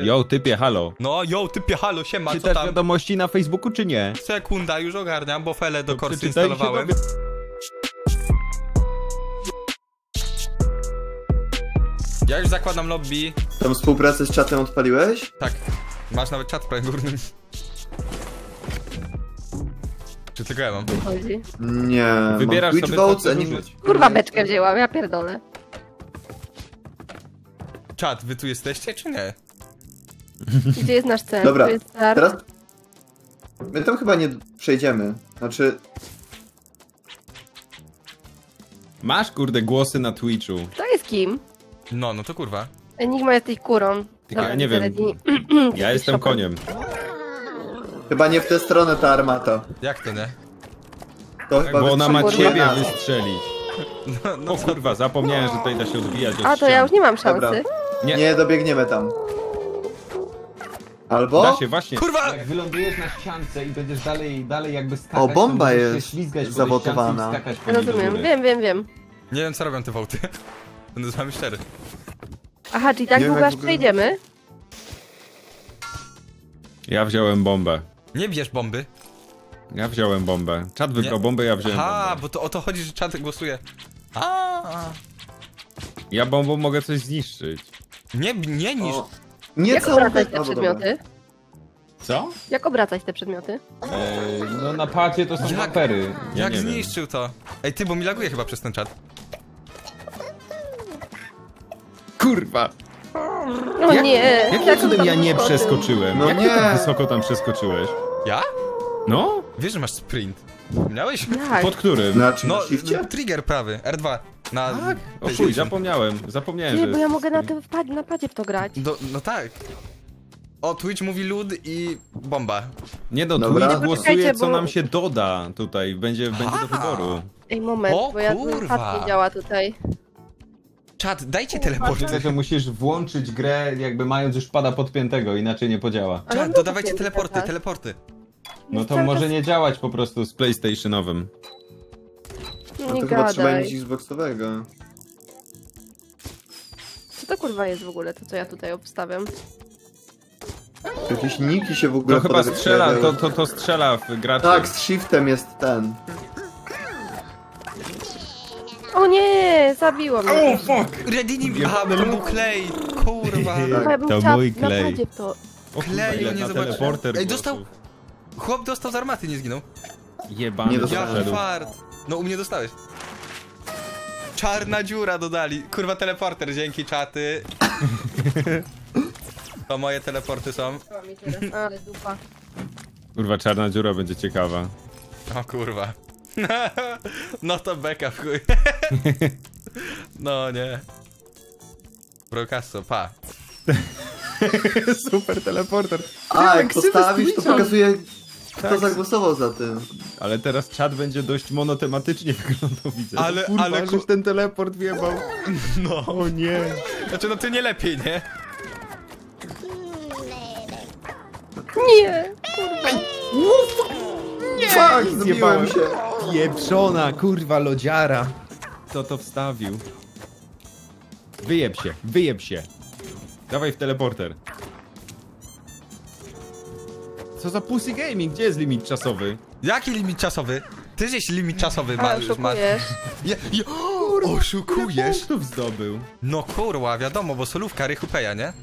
Yo, typie, halo. No, yo, typie, halo, siema, co Czytasz tam? wiadomości na Facebooku, czy nie? Sekunda, już ogarniam, bo fele do Korsy przeczytaj się instalowałem. Ja już zakładam lobby. Tam współpracę z czatem odpaliłeś? Tak, masz nawet czat w prawym górnym. Czy tylko ja mam? Chodzi. Nie. Wybierasz mam Twitch sobie Votes, co a nie... użyć. Kurwa, beczkę wzięłam, ja pierdolę. Czat, wy tu jesteście, czy nie? Gdzie jest nasz cel? Dobra, Tu jest start. teraz... My tam chyba nie przejdziemy. Znaczy... Masz, kurde, głosy na Twitchu. To jest kim? No to kurwa. Enigma jesteś kurą. Ja nie wiem. Ja jestem koniem. Chyba nie w tę stronę ta armata. Jak to nie? To chyba Bo ona ma wystrzeliła ciebie nas. wystrzelić. O kurwa, zapomniałem, że tutaj da się odbijać od A, to ja już nie mam Dobra. szansy. Nie dobiegniemy tam. Albo... Da się, właśnie. Kurwa! Jak wylądujesz na ściance i będziesz dalej jakby skakać, O, bomba to możesz się jest ślizgać po tej zawotowana. ściance i skakać po niej do Rozumiem, góry. wiem. Nie wiem, co robią te wołty. Będę z wami szczery. Aha, czyli tak Nie wiem, długo jak aż w ogóle- przejdziemy? Ja wziąłem bombę. Nie bierz bomby. Ja wziąłem bombę. Czat wybrał Nie. bombę, ja wziąłem Aha, bombę. bo to o to chodzi, że czat głosuje. Ja bombą mogę coś zniszczyć. Nie niż. O. Nie Jak całą obracać te No, bo dobra. przedmioty? Co? Jak obracać te przedmioty? No na padzie to są Jak? wapery. Ja Jak nie wiem. zniszczył to? Ej, ty, bo mi laguje chyba przez ten czat. Kurwa! No nie! Jakim cudem ja nie przeskoczyłem? No Jak ty nie. tak wysoko tam przeskoczyłeś? Ja? No? Wiesz, że masz sprint. Miałeś? Jak? Pod którym? Znaczy No, na shifcie? trigger prawy, R2. Na Tak? O chuj, PlayStation. zapomniałem, Nie, bo że... ja mogę na padzie w to grać. No tak. O, Twitch mówi lud i bomba. Nie no, Dobra. Twitch głosuje, Poczekajcie, co bo- nam się doda tutaj, będzie do wyboru. Ej, moment, O, bo ja kurwa. pad nie działa tutaj. Czat, dajcie Tylko, teleporty. że musisz włączyć grę jakby mając już pada podpiętego, inaczej nie podziała. Ale Czat, no dodawajcie to teleporty, tak. teleporty. No Jest to cały może czas- nie działać po prostu. Z PlayStationowym. No Nie to chyba trzeba gadaj. mieć Xboxowego. Co to kurwa jest w ogóle, to co ja tutaj obstawiam? Jakieś niki się w ogóle To chyba strzela, pojawiają. to strzela w graczy. Tak, z shiftem jest ten. O nie, zabiło mnie. Redini, aha, to był klej. Kurwa. Chyba ja bym To chciała mój na klej. padzie w to. O kurwa, Kleju, ile nie na zobaczyłem. teleporter Ej, głosów. dostał. Chłop dostał z armaty, nie zginął. Jebany Nie Ja dostałem. zaszedł. fart. No u mnie dostałeś. Czarna dziura dodali. Kurwa, teleporter, dzięki czaty. To moje teleporty są. Ale dupa. Kurwa, czarna dziura będzie ciekawa. O kurwa. No to beka w chuj. No nie. Prokasso, pa. Super teleporter. A, jak postawisz, to pokazuje, kto Tak. zagłosował za tym. Ale teraz czat będzie dość monotematycznie wyglądał, widzę. Ale- Kurwa, ale żeś ten teleport wjebał. No. O nie. Znaczy, no ty nie lepiej, nie? Nie! Tak, zjebałem zbiłem się. Pieprzona, kurwa, lodziara. Kto to wstawił? Wyjeb się. Dawaj w teleporter. Co za pussy gaming? Gdzie jest limit czasowy? Jaki limit czasowy? Ty żeś limit czasowy A, masz. oszukujesz. Oszukujesz? Punktów zdobył. No kurwa, wiadomo, bo solówka Rychupeja, nie?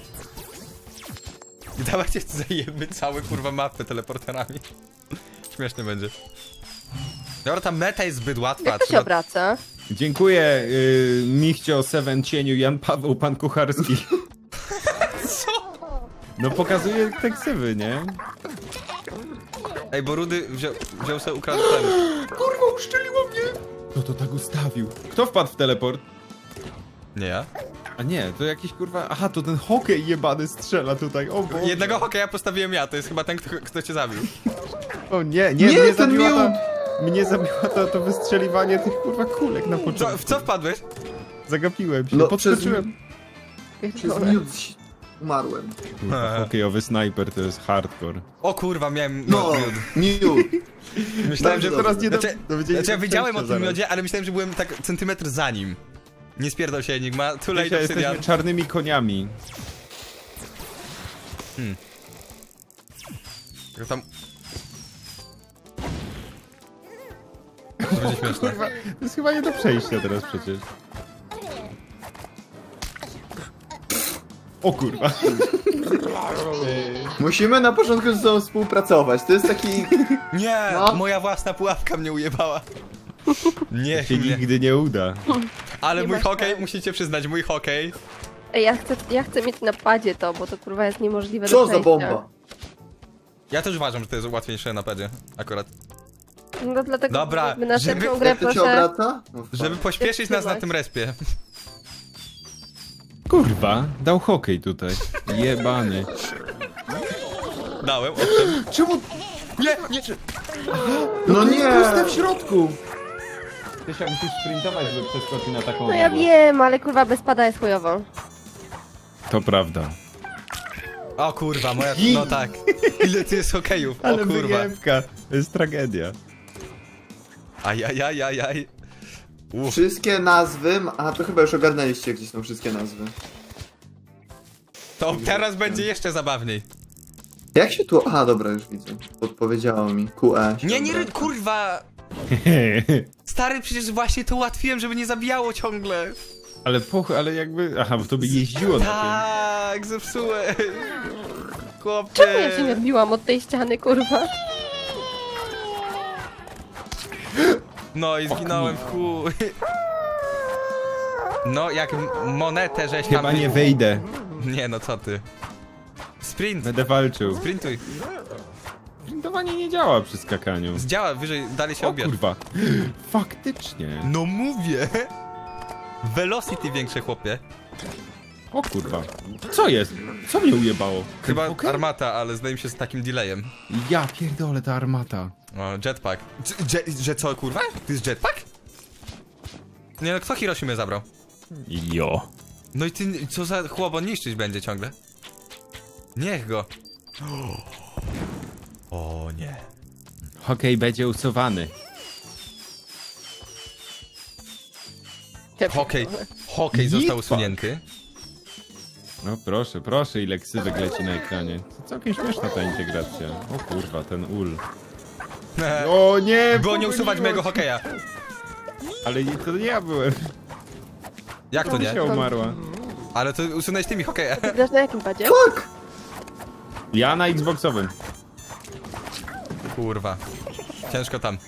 I dawajcie zajemy całe kurwa mapy teleporterami. Śmiesznie będzie. Dobra, ta meta jest zbyt łatwa. Jak to się obraca? Dziękuję, Michcio, Seven Cieniu, Jan Paweł, pan Kucharski. Co? No pokazuje te ksywy, nie? Ej, bo Rudy wziął sobie ukradł ten. Kurwa, uszczeliło mnie! Kto to tak ustawił? Kto wpadł w teleport? Nie ja. A nie, to jakiś kurwa... Aha, to ten hokej jebany strzela tutaj, o Boże. Jednego hokeja postawiłem ja, to jest chyba ten, kto cię zabił. O nie, Nie, mnie ten zabiła miód! Mnie zabiła to wystrzeliwanie tych kurwa kulek na początku. W co wpadłeś? Zagapiłem się, No, podskoczyłem. Przez Pierdolę. miód umarłem. Kurwa, hokejowy snajper to jest hardcore. O kurwa, miałem No, miód. miód. Myślałem, że Dobrze, teraz nie Znaczy, dowiedzieli ja wiedziałem o tym zaraz. miodzie, ale myślałem, że byłem tak centymetr za nim. Nie spierdał się Enigma, too late Dzisiaj obsydian. jesteśmy czarnymi koniami. Jak tam... To będzie śmieszne. Kurwa, to jest chyba nie do przejścia teraz przecież. O kurwa. Musimy na początku ze sobą współpracować. To jest taki... Nie! No. Moja własna pułapka mnie ujebała. Niech Się mnie. nigdy nie uda. Ale Nie mój masz hokej, szans. musicie przyznać, mój hokej. Ej, ja chcę mieć na padzie to, bo to kurwa jest niemożliwe Co do za przejścia. bomba? Ja też uważam, że to jest łatwiejsze na padzie. Akurat. No dlatego Dobra, jakby następną żeby- grę Jak to cię proszę... obraca? No, Żeby pośpieszyć nas na tym respie. Kurwa, dał hokej tutaj. Jebany. Dałem, owszem. Czemu? Nie, nie! No nie! Puste w środku. Tysia, musisz sprintować, żeby przeskoczyć na taką No ja nogę. wiem, ale kurwa bez pada jest chujowo. To prawda. O kurwa, moja... No tak. Ile tu jest hokejów? O Ale kurwa. wyjebka. To jest tragedia. Ajajajajaj. Uff. Wszystkie nazwy... A, to chyba już ogarnęliście, gdzie są wszystkie nazwy. To teraz będzie jeszcze zabawniej. Jak się tu... Aha, dobra, już widzę. Podpowiedziało mi. QE. Nie, nie, dobra. kurwa! Stary, przecież właśnie to ułatwiłem, żeby nie zabijało ciągle. ale jakby... Aha, bo to by jeździło na tym. Tak, zepsułeś. Chłopie. Czemu ja się nie odbiłam od tej ściany, kurwa? No i zginąłem w chuj. No, jak monetę żeś tam... Chyba nie wejdę. Nie, no co ty. Sprint, Będę walczył. sprintuj. Sprintowanie nie działa przy skakaniu. Zdziała, wyżej, dalej się O obierz. kurwa. Faktycznie. No mówię. Velocity większe, chłopie. O kurwa. Co jest? Co mnie ujebało? Chyba Okej. armata, ale zdaje mi się z takim delayem. Ja pierdolę, ta armata. O, jetpack. Że co, kurwa? To jest jetpack? Nie no, kto Hiroshimę zabrał? Jo. No i ty, co za chłop, on niszczyć będzie ciągle. Niech go. O nie. Hokej będzie usuwany. Hokej został Jetpack. usunięty. No proszę, proszę, ile ksywek leci na ekranie. To całkiem śmieszna ta integracja. O kurwa, ten ul. O nie! Było nie usuwać mojego hokeja. Ale to nie ja byłem. Jak to nie? Się umarła. Ale to usunąłeś ty mi hokeja. Ty grasz na jakim padzie? Fuck! Ja na Xboxowym. Kurwa. Ciężko tam.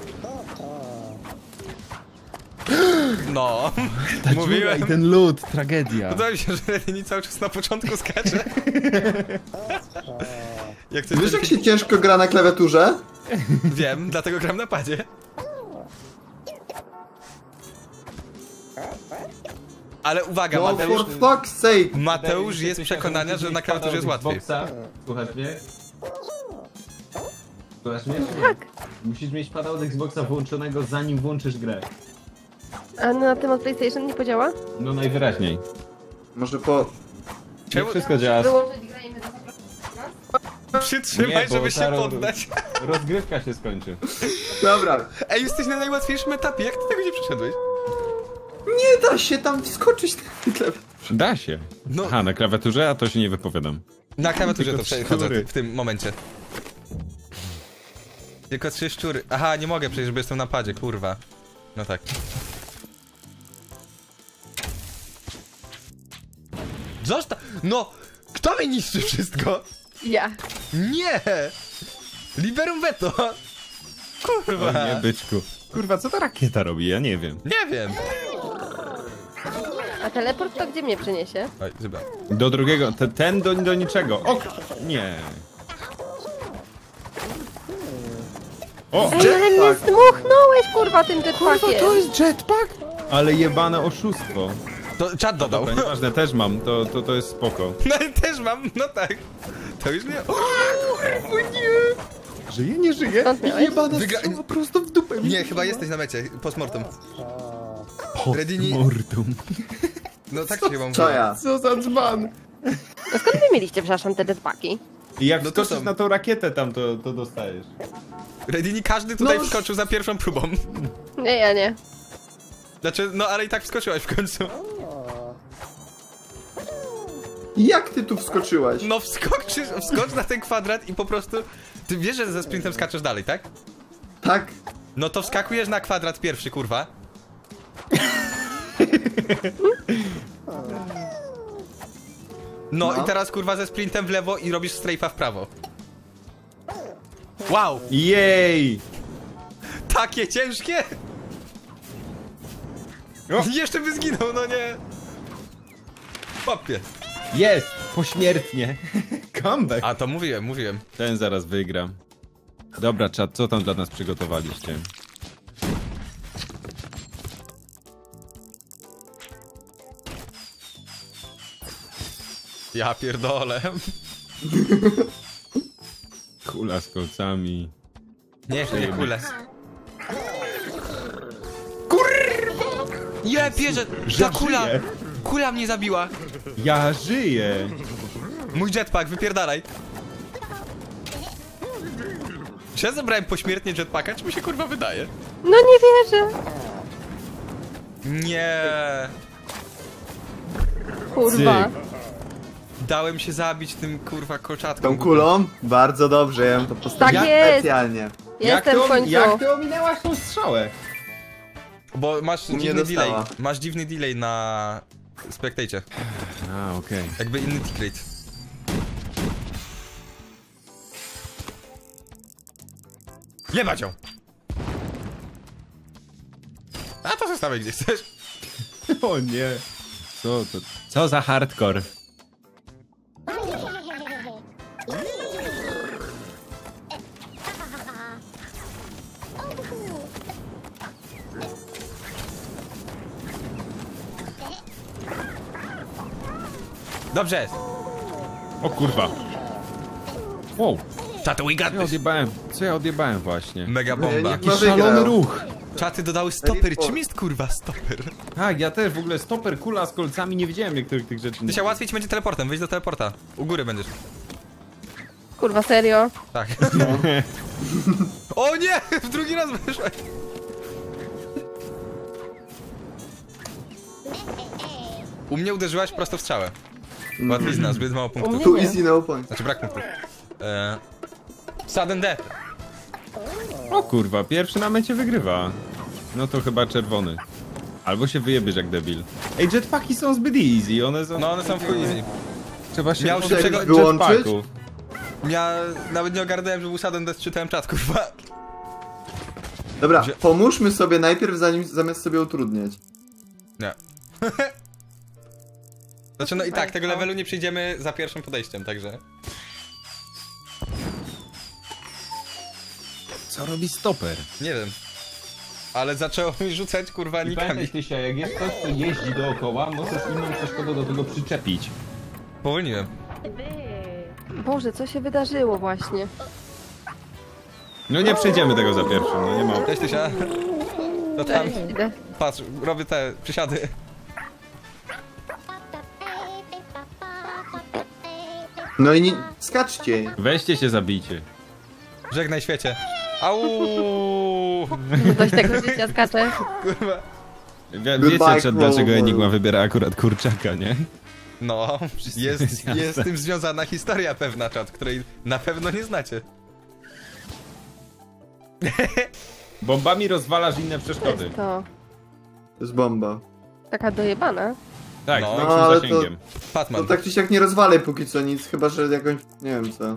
No. Ta Mówiłem. dziura i ten lód, tragedia. Podoba mi się, że Redini cały czas na początku skacze. Jak coś Wiesz, jak się ciężko gra na klawiaturze? Wiem, dlatego gram na padzie. Ale uwaga, No, Mateusz, for fuck's sake! Mateusz jest przekonania, że na klawiaturze jest łatwiej. Słuchasz mnie? Słuchasz mnie? Tak. Musisz mieć pada od Xboxa włączonego, zanim włączysz grę. A na tym od PlayStation nie podziała? No najwyraźniej. Może po... Nie Czemu wszystko działa. Wyłączyć grę i my przytrzymaj, Nie, bo żeby się zaraz- poddać? Rozgrywka się skończy. Dobra. Ej, jesteś na najłatwiejszym etapie, jak ty tego nie przeszedłeś? Nie da się tam wskoczyć na klawiaturze. Da się. No. Aha, na klawiaturze, a to się nie wypowiadam. Na klawiaturze Tylko to trzy przechodzę szczury. w tym momencie. Tylko 3 szczury. Aha, nie mogę przecież, bo jestem na padzie, kurwa. No tak. Zostaw! No! Kto mi niszczy wszystko? Ja. Nie! Liberum veto! Kurwa! O nie, byczku. Kurwa, co ta rakieta robi? Ja nie wiem. Nie wiem! A teleport to gdzie mnie przeniesie? Oj, chyba. Do drugiego, ten do niczego. O, nie. O, Ej, ale mnie zdmuchnąłeś, kurwa, tym jetpackiem. jest jetpack? Ale jebane oszustwo. To czat dodał. Dobra, nieważne, też mam, to jest spoko. No i też mam, no tak. To już nie... O nie! Żyje, nie żyje? Skąd miałeś? Jebana Wygra- strzała prosto w dupę. Nie, chyba jesteś na mecie, postmortem. Redini- Mortum. No tak się chyba mówi. Co ja? Co za dzban. No skąd wy mieliście, przepraszam, te jetpacki? I jak No to wskoczysz są. na tą rakietę tam, to dostajesz. Redini każdy tutaj No. wskoczył za pierwszą próbą. Nie, ja nie. Znaczy, no ale i tak wskoczyłaś w końcu. Jak ty tu wskoczyłaś? No wskocz na ten kwadrat i po prostu... Ty wiesz, że ze sprintem skaczesz dalej, tak? Tak. No to wskakujesz na kwadrat pierwszy, kurwa. No i teraz kurwa ze sprintem w lewo i robisz strajfa w prawo. Wow! Jej! Takie ciężkie! O! Jeszcze by zginął, no nie! Popie. Jest! Pośmiertnie. Comeback. A to mówiłem. Ten zaraz wygra. Dobra, czat, co tam dla nas przygotowaliście? Ja pierdolę. Kula z kolcami. Nie, nie kule. Kurwa! Je, bierze! Ta kula! żyje. Kula mnie zabiła! Ja żyję! Mój jetpack, wypierdalaj! Czy ja zebrałem pośmiertnie jetpacka, czy mi się kurwa wydaje? No nie wierzę. Nie. Kurwa. Cyk. Dałem się zabić tym kurwa kolczatką. Tą kulą? Bardzo dobrze, ja ją to postawiłem Tak jest. specjalnie. Jestem w końcu. Jak ty ominęłaś tą strzałę? Bo masz Nie dziwny delay. dostała. Masz dziwny delay na spectacie. A, okej. Jakby inny tick rate. Jebać ją! A to zostawię gdzie chcesz. O nie. Co to? Co za hardcore? Dobrze jest. O kurwa. Wow. Czaty, we got Co ja this. odjebałem? Co ja odjebałem właśnie? Mega Nie, bomba. nie- Jaki No szalony wygrał. ruch. Czaty dodały stoper. Czym jest kurwa stoper? Tak, ja też w ogóle stoper, kula z kolcami, nie widziałem niektórych tych rzeczy. Ty się łatwiej ci będzie teleportem, wyjdź do teleporta. U góry będziesz. Kurwa, serio? Tak. O nie! W drugi raz wyszłeś. U mnie uderzyłaś prosto w strzałę. Łatwizna, zbyt mało U punktów. mnie Tu nie. easy no point. Znaczy brak punktów. Sudden death. O kurwa, pierwszy na mecie wygrywa. No to chyba czerwony. Albo się wyjebiesz jak debil. Ej, jetpacki są zbyt easy, one są... No one są w chuj easy. Trzeba się Miał uczyć szybszego wyłączyć? jetpacków. Ja nawet nie ogarnąłem, że był sudden death, czytałem czat, kurwa. Dobra, Gdzie- pomóżmy sobie najpierw, zamiast sobie utrudniać. Nie. Znaczy no i tak, tego levelu nie przejdziemy za pierwszym podejściem, także... Co robi stoper? Nie wiem. Ale zaczęło mi rzucać kurwa I nikami. pamiętaj, Tysia, jak jest ktoś, co jeździ dookoła, możesz inną przeszkodę do tego przyczepić. Powolniłem. Boże, co się wydarzyło właśnie? No nie przejdziemy tego za pierwszym, no nie ma... Cześć Tysia. To tam, Cześć, idę. patrz, robię te przysiady. No i nie... skaczcie. Weźcie się, zabijcie. Żegnaj świecie. Au! Dość tego życia skacze. Kurwa. Wiecie, Goodbye, dlaczego Clover. Enigma wybiera akurat kurczaka, nie? No, jest jasne. z tym związana historia pewna, czat, której na pewno nie znacie. Bombami rozwalasz inne przeszkody. To To jest bomba. taka dojebana. Tak, No. z No, większym ale zasięgiem. To Fatman. tak czy siak nie rozwalaj póki co nic, chyba że jakąś... nie wiem co.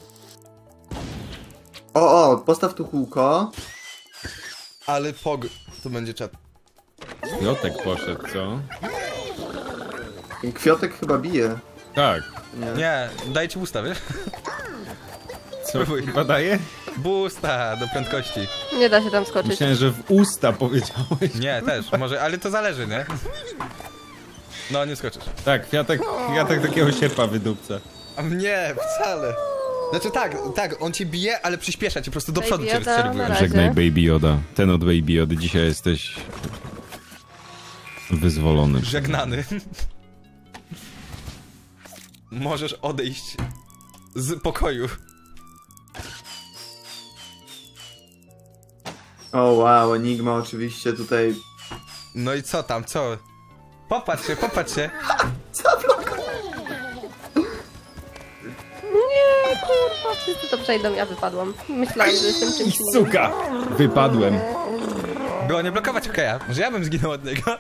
O, postaw tu kółko. Ale pog... To będzie czat. Piotek poszedł, co? Ten Kwiotek chyba bije. Tak. Nie. Nie, dajcie boosta, wiesz? Co Spróbuj. chyba daje? Boosta do prędkości. Nie da się tam skoczyć. Myślałem, że w usta powiedziałeś. Nie, też, może, ale to zależy, nie? No, nie skoczysz. Tak, kwiatek takiego sierpa wydupca. A mnie, wcale. Znaczy tak, on cię bije, ale przyspiesza cię, po prostu do Baby przodu cię Yoda, rozstrzeliwuje. na razie. Żegnaj Baby Yoda. Ten od Baby Jody, dzisiaj jesteś... wyzwolony. Żegnany. Możesz odejść z pokoju. O wow, Enigma oczywiście tutaj... No i co tam, co? Popatrz się, popatrz się. Kurwa, wszyscy to przejdą, ja wypadłam. Myślałam, że jestem I czymś innym. suka! Wypadłem. Było nie blokować okeja, że ja bym zginął od niego.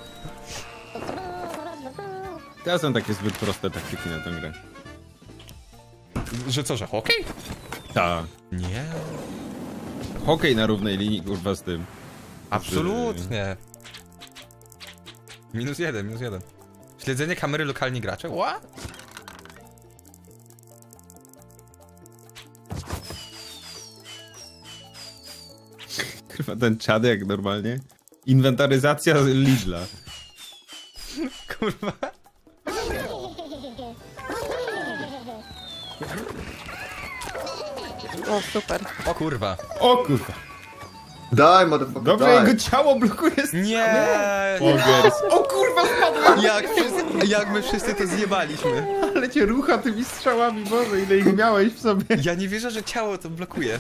To są takie zbyt proste taktyki na tę grę. Że co, że hokej? Tak. Nie. Hokej na równej linii, kurwa, z tym. Absolutnie. -1, -1. Śledzenie kamery lokalni gracze? What? Kurwa, ten czad jak normalnie. Inwentaryzacja Lidla. Kurwa. O, super. O kurwa. O kurwa. Daj, motherfucker, Dobrze, daj. jego ciało blokuje Nie! Pogers. O kurwa, spadłem! Jak my wszyscy to zjebaliśmy. Ale cię rucha tymi strzałami, Boże, ile ich miałeś w sobie. Ja nie wierzę, że ciało to blokuje.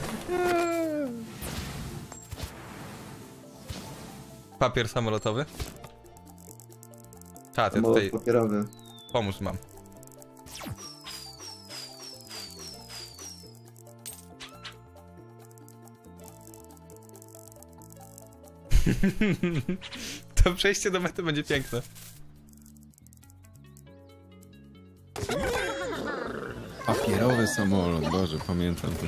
Papier samolotowy. Czad, ja Samolot tutaj papierowy. pomóż mam. To przejście do mety będzie piękne. Papierowy samolot, Boże, pamiętam to.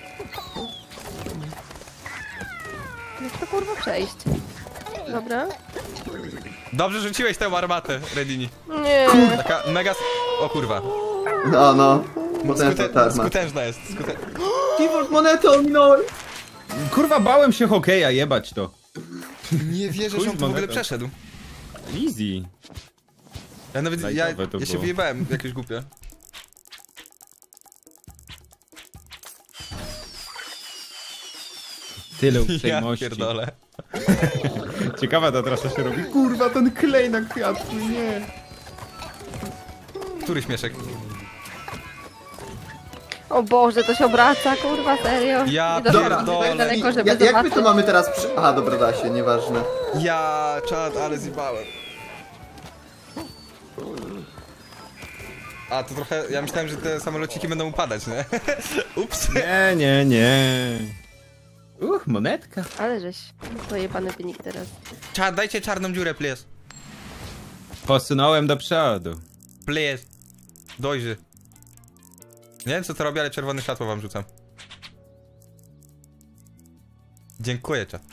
Jak to kurwa przejść? Dobra. Dobrze rzuciłeś tę armatę, Redini. Nie. Taka mega... O kurwa. No. Moneta, tarma. Skutężna jest. Keyboard monetę ominąłem. Kurwa, bałem się hokeja, jebać to. Nie wierzę, Chuj że on to w ogóle monetą. przeszedł. Easy. Ja nawet... Ja Lajtowe to się było. wyjebałem jakieś głupie. Tyle Ja uprzejmości. pierdolę. Ciekawa ta trasa się robi. Kurwa, ten klej na kwiatku, nie. Który śmieszek? O Boże, to się obraca, kurwa, serio. Ja Nie doszłam pierdolę. tak daleko, żeby Jak my zobaczyć. to mamy teraz przy... Aha, dobra, da się, nieważne. Ja, czad, ale zjebałem. A, to trochę... Ja myślałem, że te samolociki będą upadać, nie? Ups. Nie. Monetka. Ale żeś dojebany wynik teraz. Czad, dajcie czarną dziurę, please. Posunąłem do przodu. Please. Dojrzy. Nie wiem, co to robi, ale czerwone światło wam rzucam. Dziękuję, czad.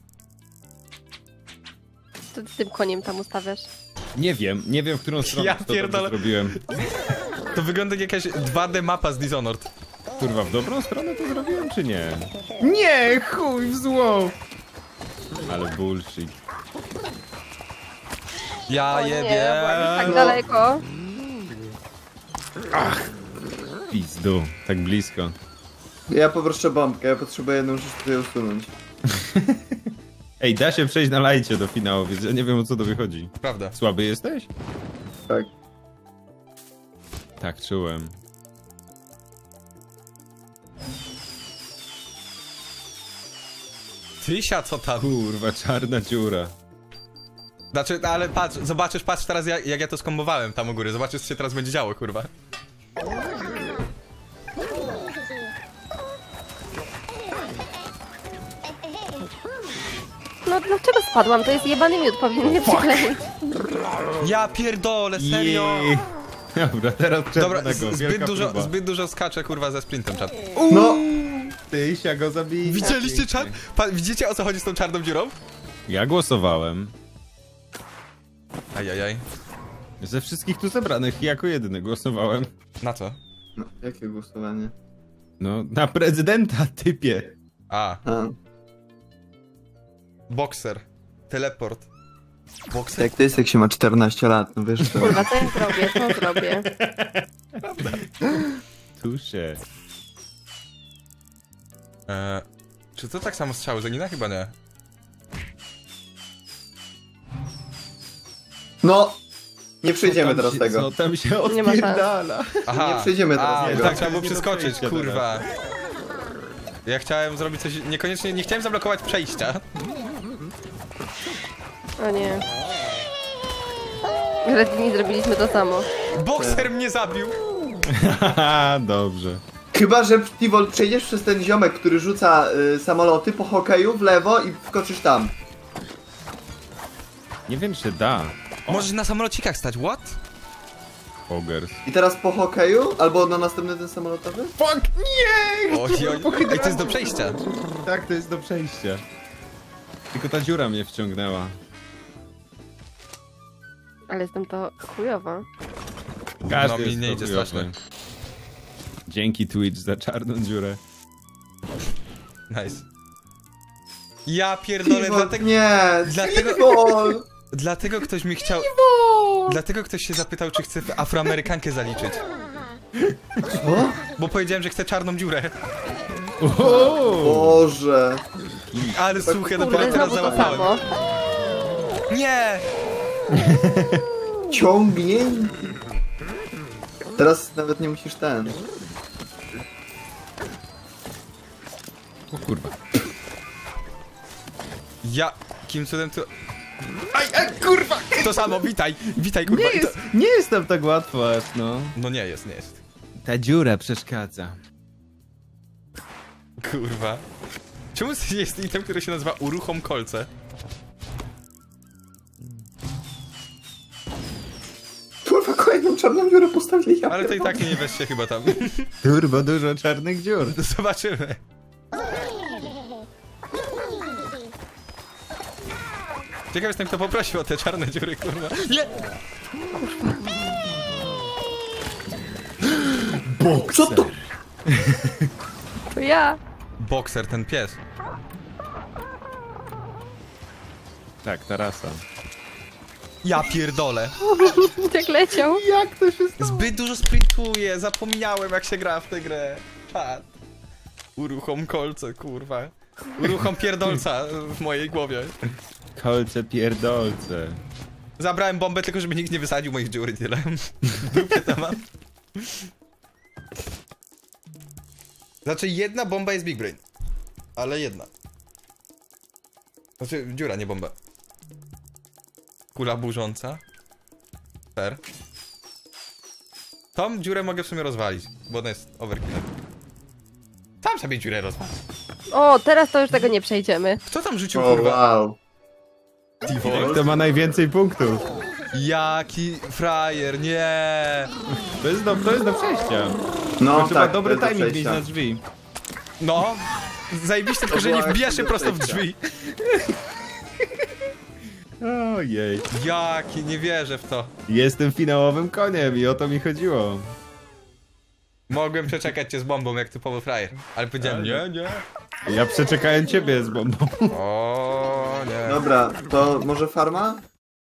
Co ty z tym koniem tam ustawiasz? Nie wiem w którą stronę Ja to dobrze pierdolę. zrobiłem. To wygląda jak jakaś 2D mapa z Dishonored. Kurwa, w dobrą stronę to zrobiłem, czy nie? Nie, chuj w zło! Ale bullshit. Ja O nie, jebie. byłam tak daleko. Pizdu, tak blisko. Ja poproszę bombkę, ja potrzebuję jedną rzecz tutaj usunąć. Ej, da się przejść na lajcie do finału, więc ja nie wiem, o co to wychodzi. Prawda. Słaby jesteś? Tak. Tak, czułem. Tysia, co tam? Kurwa, czarna dziura. Znaczy, ale patrz, zobaczysz, patrz teraz jak ja to skombowałem tam u góry. Zobaczysz, co się teraz będzie działo, kurwa. No dlaczego spadłam? To jest jebany miód, powinien mnie przykleić. Ja pierdolę, serio? Jej. Dobra, teraz Dobra, czerwonego, wielka próba. zbyt dużo skaczę, kurwa, ze sprintem, czat. No! Tysia go zabija. Widzieliście, czat? Widzicie, o co chodzi z tą czarną dziurą? Ja głosowałem. Ajajaj. Ze wszystkich tu zebranych jako jedyny głosowałem. Na co? No, jakie głosowanie? No, na prezydenta, typie. A, A, bokser. Teleport. Bokser? jak to jest, jak się ma 14 lat, no wiesz to. Kurwa, co ja zrobię, co zrobię? Tusze. Czy to tak samo strzały Zenina? Chyba nie. No! Nie przejdziemy teraz Co tego. tam się Nie ma szans. odpierdala? Aha. Nie przejdziemy teraz A, tego. tak, trzeba było Nie do przeskoczyć, przejścia kurwa. Ja chciałem zrobić coś, niekoniecznie, nie chciałem zablokować przejścia. O nie. Redini zrobiliśmy to samo. Bokser mnie zabił! Haha, dobrze. Chyba, że Tivol przejdziesz przez ten ziomek, który rzuca samoloty po hokeju w lewo i wskoczysz tam. Nie wiem, czy da. Możesz na samolocikach stać, what? Ogers. I teraz po hokeju, albo na następny ten samolotowy? Fuck, nie! Oj, ej, to jest do przejścia. Tak, to jest do przejścia. Tylko ta dziura mnie wciągnęła. Ale jestem to chujowa. Każdy No, mi jest nie to idzie chujowy. strasznie. Dzięki Twitch za czarną dziurę. Nice. Ja pierdolę, Tivol, dlatego... nie! dlatego- Tivol! Dlatego ktoś mi chciał... Dlatego ktoś się zapytał, czy chce Afroamerykankę zaliczyć. Co? Bo powiedziałem, że chcę czarną dziurę. Boże. Ale słuchaj, dopiero Kurde, teraz znowu to załapałem. samo. Nie! Ciągnięty. Teraz nawet nie musisz ten. O kurwa. Jakim cudem tu... Aj, kurwa! To samo, witaj! Witaj, kurwa. Nie jest, nie jest tam tak łatwo aż, no. No nie jest, nie jest. Ta dziura przeszkadza. Kurwa. Czemu jest item, który się nazywa Uruchom kolce? Kurwa, kolejną czarną dziurę postawili. Ja Ale to i pierdolę. tak nie weź się chyba tam. Turbo dużo czarnych dziur. Zobaczymy. Ciekaw jestem, kto poprosił o te czarne dziury, kurwa. Nie! Co to? To ja. Bokser, ten pies. Tak, tarasa. Ja pierdolę. Jak leciał. Jak to się stało? Zbyt dużo sprintuję, zapomniałem jak się gra w tę grę. Czad. Uruchom kolce, kurwa. Uruchom pierdolca w mojej głowie. Kolce pierdolce. Zabrałem bombę tylko, żeby nikt nie wysadził moich dziur i tyle. W dupie to mam. Znaczy jedna bomba jest Big Brain. Ale jedna. Znaczy dziura, nie bomba. Kula burząca. Fair. Tą dziurę mogę w sumie rozwalić, bo ona jest overkillem. Tam sobie dziurę rozwalić. O, teraz to już tego nie przejdziemy. Kto tam rzucił O, kurwa? wow. Kto ma najwięcej punktów? Jaki frajer, nie. To jest do przejścia. No Trzeba tak, dobry to jest do timing mieć przejścia. na drzwi. No. Zajebiście, tylko że nie wbijasz się prosto w drzwi. Ojej. Jaki, nie wierzę w to. Jestem finałowym koniem i o to mi chodziło. Mogłem przeczekać cię z bombą jak typowy frajer. Ale powiedziałem nie, nie. Ja przeczekałem ciebie z bombą. O nie. Dobra, to może farma?